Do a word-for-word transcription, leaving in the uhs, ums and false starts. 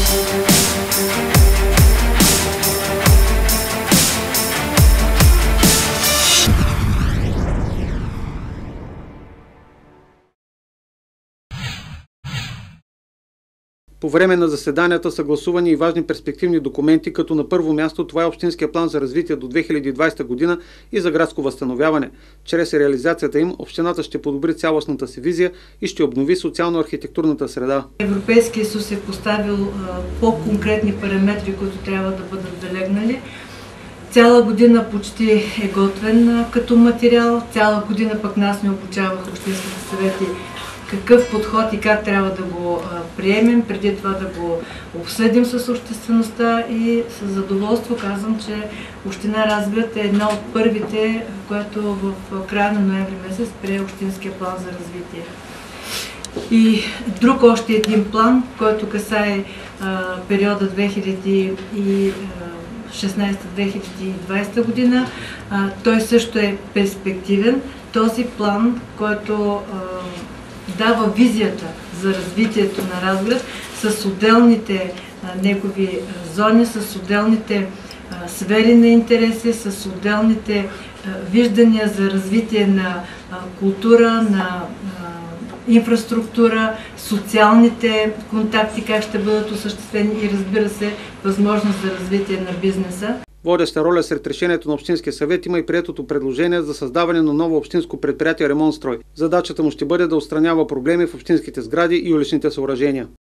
По време на заседанията са гласувани и важни перспективни документи, като на първо място това е Общинския план за развитие до две хиляди и двадесета година и за градско възстановяване. Чрез реализацията им общината ще подобри цялостната си визия и ще обнови социално-архитектурната среда. Европейския съюз е поставил по-конкретни параметри, които трябва да бъдат залегнали. Цяла година почти е готвен като материал, цяла година пък нас не обучаваха общинските съвети какъв подход и как трябва да го приемем, преди това да го обсъдим с обществеността, и с задоволство казвам, че община Разград е една от първите, която в края на ноември месец прие Общинския план за развитие. И друг още един план, който касае а, периода две хиляди и шестнадесета - две хиляди и двадесета година. А, той също е перспективен. Този план, който а, дава визията за развитието на Разград с отделните а, негови а, зони, с отделните а, сфери на интереси, с отделните а, виждания за развитие на а, култура, на а, инфраструктура, социалните контакти, как ще бъдат осъществени и, разбира се, възможност за развитие на бизнеса. Водеща роля сред решението на Общинския съвет има и приетото предложение за създаване на ново общинско предприятие Ремонтстрой. Задачата му ще бъде да отстранява проблеми в общинските сгради и уличните съоръжения.